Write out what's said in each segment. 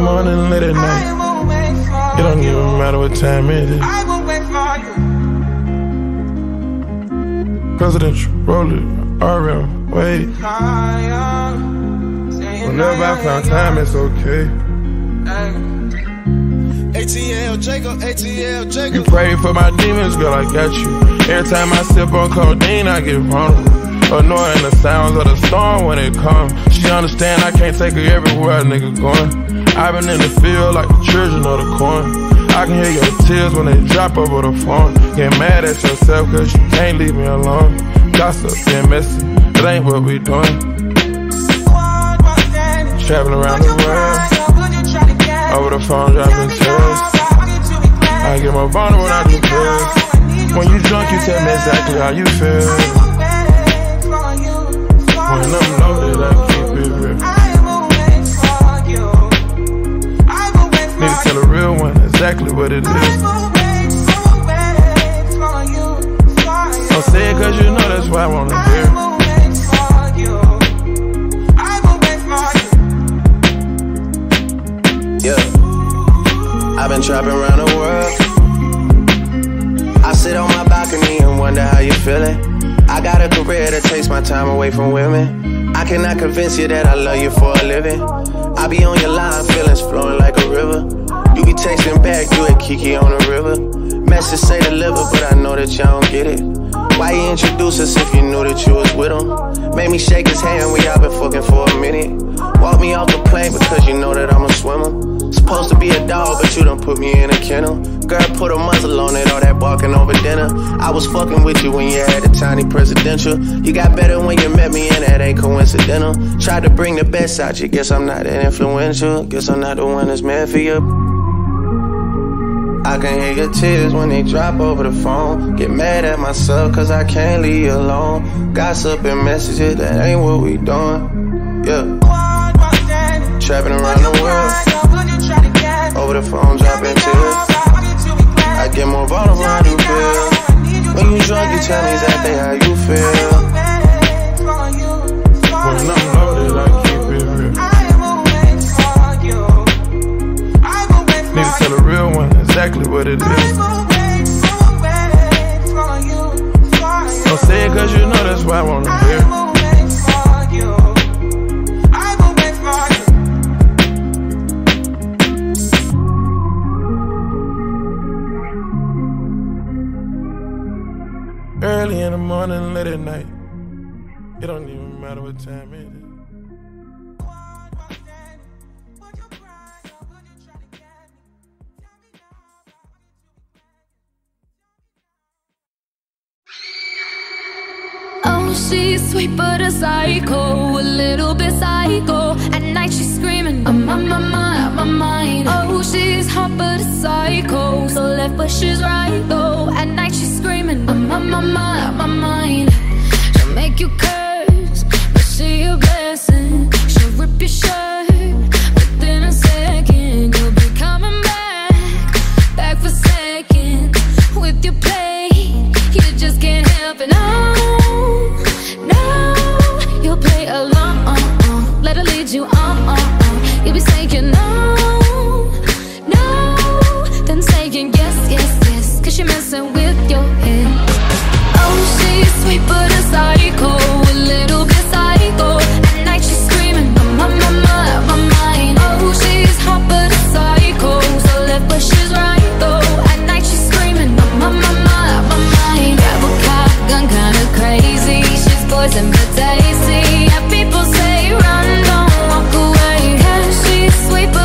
morning, late at night. It don't even matter what time it is. Presidential, Rollie, RM, wait. Whenever I found time, it's okay. ATL Jacob, ATL Jacob. You pray for my demons, girl, I got you. Every time I sip on codeine, I get vulnerable. Annoying the sounds of the storm when it comes. She understand I can't take her everywhere a nigga going. I've been in the field like the children of the corn. I can hear your tears when they drop over the phone. Get mad at yourself cause you can't leave me alone. Gossip and messy, that ain't what we doing. Traveling around the world, over the phone dropping tears. I get more vulnerable when I do pills. When you drunk you tell me exactly how you feel. When I'm loaded I keep it real. Need to tell a real one exactly what it is. Don't say it cause you know that's why I wanna hear. Yeah, I've been trapping around the world. I sit on my balcony and wonder how you feeling. I got a career that takes my time away from women. I cannot convince you that I love you for a living. I be on your line, feelings flowing like a river. You be texting back, you and Kiki on the river. Message say deliver, but I know that y'all don't get it. Why you introduce us if you knew that you was with him? Made me shake his hand, we all been fucking for a minute. Walk me off the plane because you know that I'm a swimmer. Supposed to be a dog, but you done put me in a kennel. Girl, put a muzzle on it, all that barking over dinner. I was fucking with you when you had a tiny presidential. You got better when you met me, and that ain't coincidental. Tried to bring the best out you, guess I'm not that influential. Guess I'm not the one that's meant for you. I can hear your tears when they drop over the phone. Get mad at myself cause I can't leave you alone. Gossip and messages, that ain't what we doing. Yeah. Trapping around the world, over the phone dropping tears. I get more vulnerable when I do feel. When you drunk you tell me exactly how you feel. When I'm loaded I keep it real. Need to tell a real one exactly what it is. Don't say it cause you know that's why I wanna hear. Early in the morning, late at night. It don't even matter what time it is. Oh, she's sweet but a psycho, a little bit psycho. At night she's screaming, I'm on my mind. Oh, she's hot but a psycho, so left but she's right though. At night she's screaming, I'm on my mind. She'll make you curse, but she a blessing. She'll rip your shirt within a second. You'll be coming back for seconds with your play. You just can't help it, no. You'll play along, let her lead you on. You'll be saying no, then saying yes, cause you're messing with your head. Oh, she's sweet but a psycho, a little bit psycho. At night she's screaming, I'm on my mind. Oh, she's hot but a psycho, so left but she's right though. At night she's screaming, I'm on my mind. Grab a cop gun, kinda crazy. She's poison but tasty. Yeah, people say run, don't walk away. Yeah, she's sweet but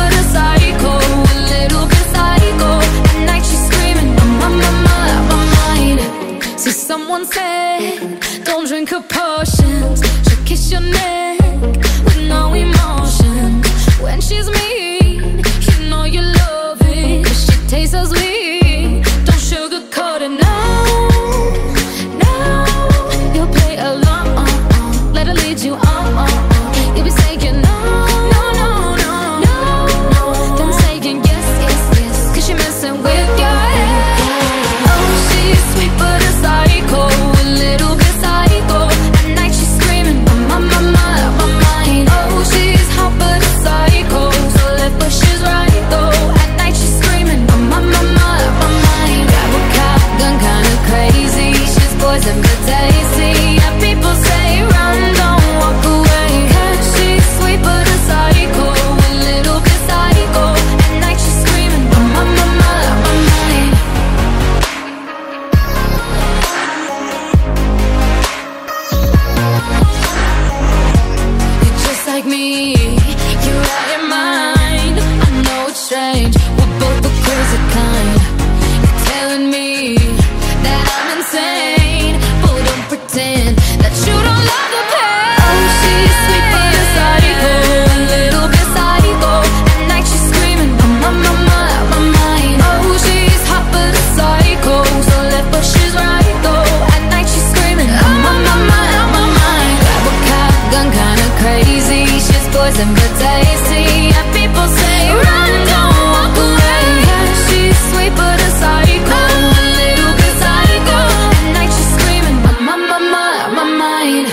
me you're out your mind. I know it's strange, we're both the crazy kind. You're telling me that I'm insane, but don't pretend that you don't love the pain. Oh, she's sweet but a psycho, a little bit psycho. At night she's screaming, I'm on my mind. Oh, she's hot but a psycho, so left but she's right though. At night she's screaming, I'm on my mind. Grab a cop gun, kinda crazy. She's poison but tasty. And people say run, don't walk away. Yeah, she's sweet but a psycho, a little bit psycho. At night she's screaming, I'm on my mind.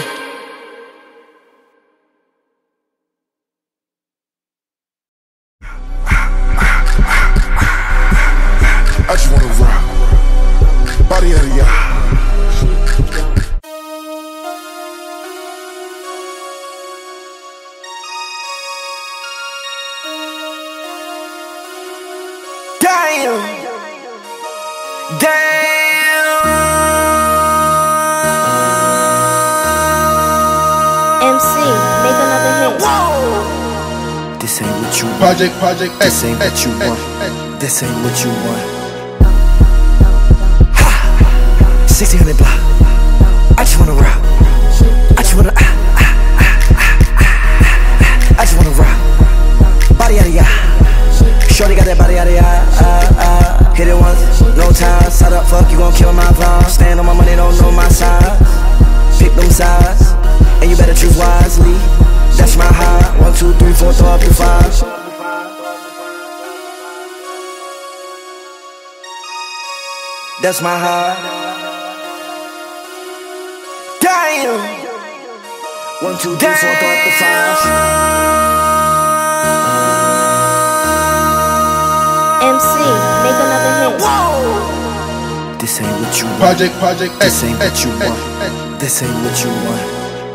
I just wanna rock, body out of y'all. Damn. MC, make another hit. Whoa. This ain't what you want. Project, This ain't what you want. This ain't what you want. 1600 block. I just wanna rock. I just wanna I just wanna rock. Body out of ya. Shorty got that body out of ya. Hit it once, no time. Side up, fuck, you gon' kill my vibe. Stand on my money, don't know my size. Pick them sides, and you better choose wisely. That's my high. 1, 2, 3, 4, throw up your 5. That's my high. Damn. 1, 2, 3, 4, throw up the 5. MC, make another hit. Whoa. This ain't what you want. Project, This ain't what you want. This ain't what you want.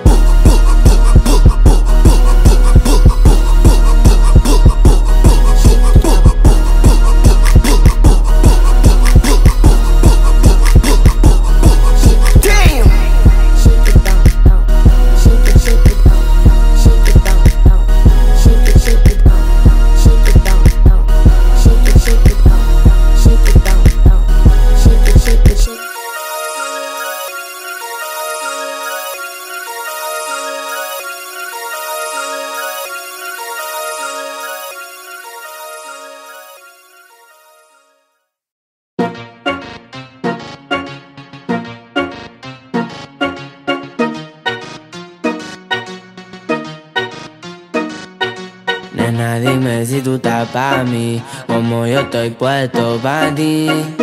Nena, dime si tú estás pa' mí, como yo estoy puesto pa' ti.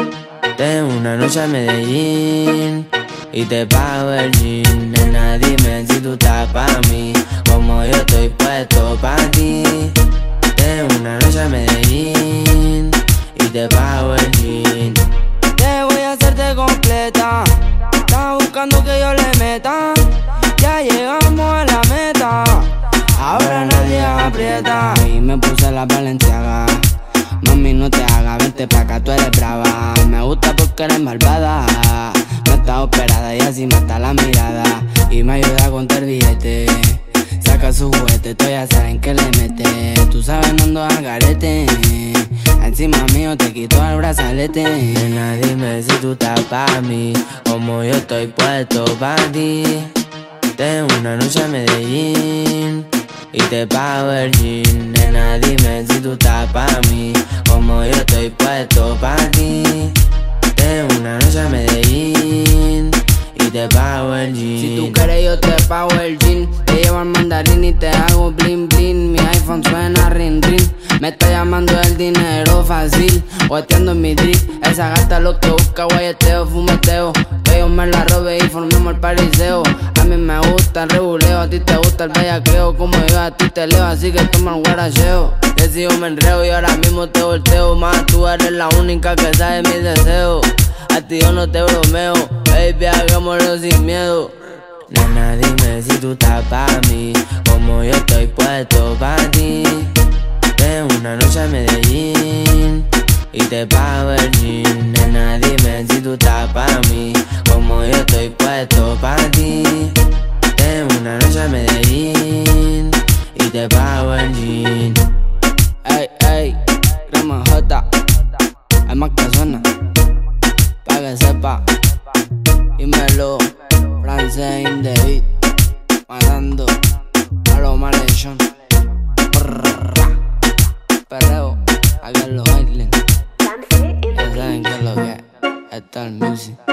Tengo una noche a Medellín y te pago el jean. Nena, dime si tú estás pa' mí, como yo estoy puesto pa' ti. Tengo una noche a Medellín y te pago el jean. Te voy a hacerte completa, estás buscando que yo le meta. Ya llegamos a la meta, ahora nadie aprieta. Y me puse la Balenciaga. Mami, no te hagas, vente pa' acá, tú eres brava. Me gusta porque eres malvada. No está operada y así mata la mirada. Y me ayuda a contar billetes. Saca su juguete, tú ya saben que le mete. Tú sabes, no ando al garete. Encima mío te quito el brazalete. Nena, dime si tú estás pa' mí, como yo estoy puesto pa' ti. Tengo una noche a Medellín y te pago el jean. Nena, dime si tú estás pa' mí, como yo estoy puesto pa' ti. Tengo una noche a Medellín y te pago el jean. Si tú quieres yo te pago el jean. Te llevo al mandarín y te hago bling bling. Mi iPhone suena ring ring. Me está llamando el dinero fácil, guateando en mi drip. Esa gata lo que busca, guayeteo, fumeteo. Que yo me la robe y formemos el pariseo. A mí me gusta el reguleo, a ti te gusta el bellaqueo. Como yo a ti te leo, así que toma el guaracheo. Decido me enreo y ahora mismo te volteo. Más tú eres la única que sabe mis deseos. A ti yo no te bromeo, baby, hagámoslo sin miedo. Nena, dime si tú estás pa' mí, como yo estoy puesto pa' ti. Tengo una noche a Medellín y te pago el jean. Nena, dime si tú estás pa' mí, como yo estoy puesto pa' ti. Tengo una noche a Medellín y te te pago el jean. Ey, ey, crema J, hay más que suena, pa' que sepa. Dímelo, francés in the beat, matando a los malhechón. Perreo, a que los bailen. Ya saben que es lo que es, ATL Music.